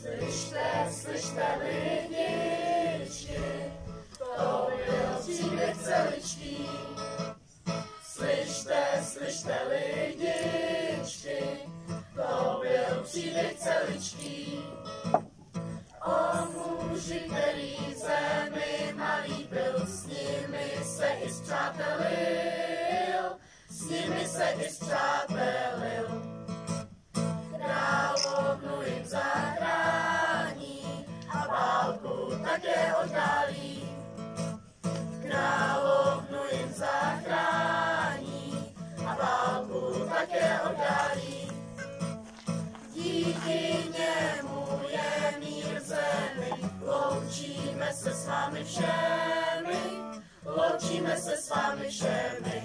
Slyšte lidičky, to byl příběh celičký. Slyšte lidičky, to byl příběh celičký. O muži, který zemi malý byl, s nimi se i spřátelil. Královnu jim zachrání a válku také oddálí. Královnu jim zachrání a válku také oddálí. Díky němu je mír v zemi, loučíme se s vámi všemi, loučíme se s vámi všemi.